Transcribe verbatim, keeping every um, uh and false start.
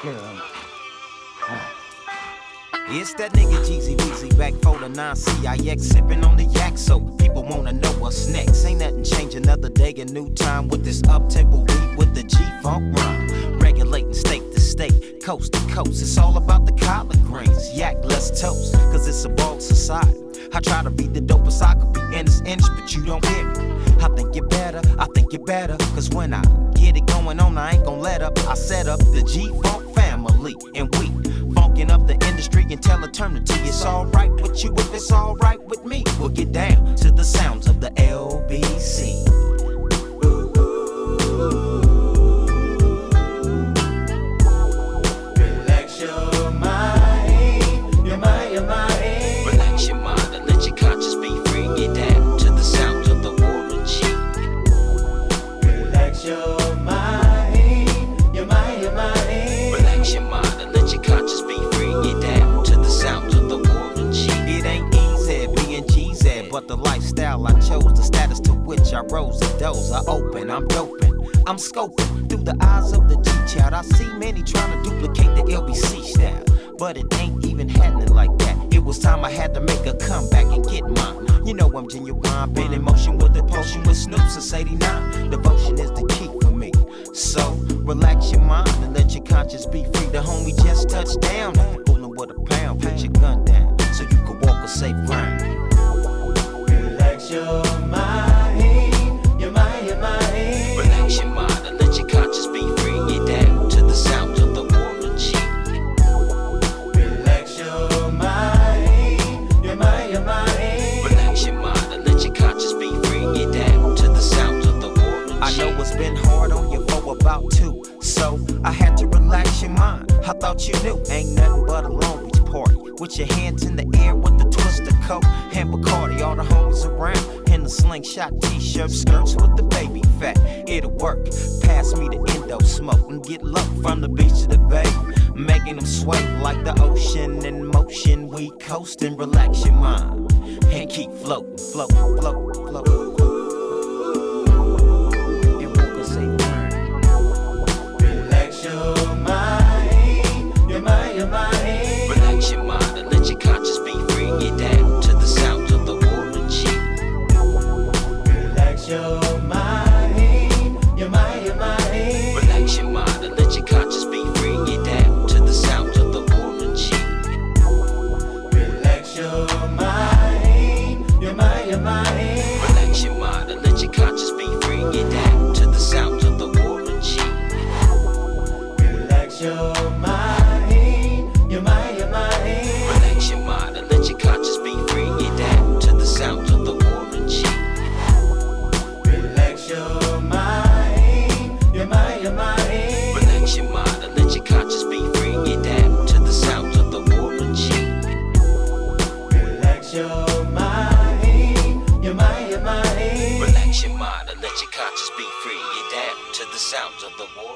clear on it. It's that nigga Jeezy Weezy back for the nine C I X, sipping on the yak, so people wanna know what's next. Ain't nothing change, another day, a new time with this up-tempo beat with the G-Funk rhyme. Regulating state to state, coast to coast. It's all about the collard greens, yak, let's toast, cause it's a bold society. I try to be the dopest I could be in this inch, but you don't hear me. I think you're better, I think you're better, cause when I get it going on, I ain't gon' let up. I set up the G-Funk family, and we funkin' up the industry until eternity. It's alright with you if it's alright with me. We'll get down to the sounds of the L B C. Relax your mind, your mind, your mind. Relax your mind and let your conscience be free. Get down to the sounds of the Warren G. Relax your mind, your mind, your mind. Relax your mind and let your conscience be free. Get down to the sounds of the Warren G. It ain't easy being G-Z, but the lifestyle I chose, the status to which I rose, the doors are open. I'm doping, I'm scoping through the eyes of the G-Child. I see many trying to duplicate the L B C style, but it ain't even happening like that. It was time I had to make a comeback and get mine. You know I'm genuine, been in motion with the potion with Snoop since eighty-nine. Devotion is the key for me, so relax your mind and let your conscience be free. The homie just touched down, fooling with a pound. Put your gun down so you can walk a safe ground. Relax your mind, your mind, your mind. Relax your mind and let your conscience be free. Get down to the sounds of the Warren G. Relax your mind, your mind, your mind. Relax your mind and let your conscience be free. Get down to the sounds of the Warren G. I know it's been hard on you for about two, so I had to relax your mind. I thought you knew, ain't nothing but a Long Beach party with your hands in the air with the twister coat and Bacardi. All the homies around in the slingshot t-shirt, skirts with the baby fat. It'll work. Pass me the endo smoke and get low from the beach to the bay, making them sway like the ocean in motion. We coast and relax your mind and keep floating, floating, floating, floating. And walk a safe ground. Relax your mind, your mind, your mind. Relax your mind and let your conscience be free. Get down to the sounds of the Warren G. Relax your mind, your mind, your mind. Relax your mind and let your conscience be free. Get down to the sounds of the Warren G. Relax your mind, your mind, your mind. Relax your mind and let your conscience be free. Get down to the sounds of the Warren G. Relax your mind, your mind, your mind. Relax your mind and let your conscience be free. Get down to the sounds of the Warren G. Relax your mind, your mind, your mind. Relax your mind and let your conscience be free. Get down to the sounds of the Warren G. Relax your mind, your mind, your mind. Relax your mind and let your conscience be free. Get down to the sounds of the Warren G.